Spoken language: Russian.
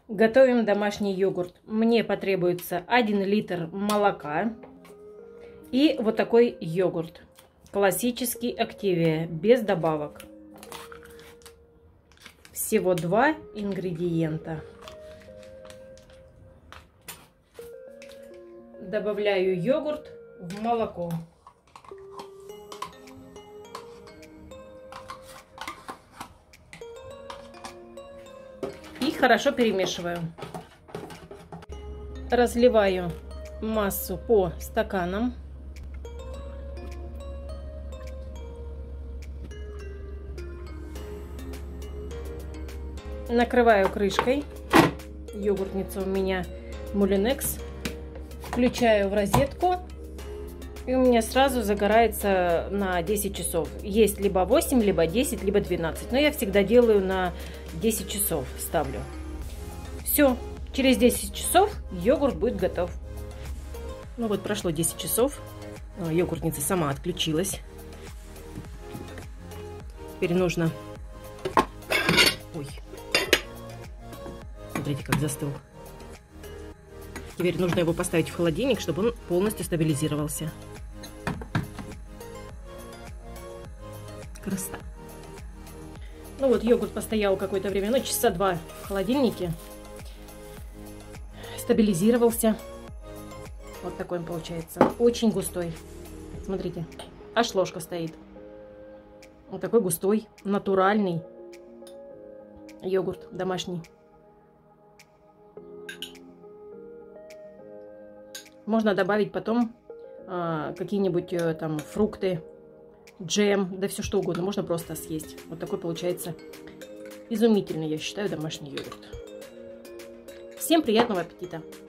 Готовим домашний йогурт. Мне потребуется 1 литр молока и вот такой йогурт. Классический Activia, без добавок. Всего 2 ингредиента. Добавляю йогурт в молоко. И хорошо перемешиваю. Разливаю массу по стаканам. Накрываю крышкой. Йогуртница у меня Moulinex. Включаю в розетку. И у меня сразу загорается на 10 часов. Есть либо 8, либо 10, либо 12. Но я всегда делаю на 10 часов. Ставлю. Все. Через 10 часов йогурт будет готов. Ну вот прошло 10 часов. Йогуртница сама отключилась. Теперь нужно... Ой. Смотрите, как застыл. Теперь нужно его поставить в холодильник, чтобы он полностью стабилизировался. Красота. Ну вот, йогурт постоял какое-то время, ну, часа 2 в холодильнике. Стабилизировался. Вот такой он получается. Очень густой. Смотрите, аж ложка стоит. Вот такой густой, натуральный йогурт домашний. Можно добавить потом какие-нибудь там фрукты, джем, да все что угодно. Можно просто съесть. Вот такой получается изумительный, я считаю, домашний йогурт. Всем приятного аппетита!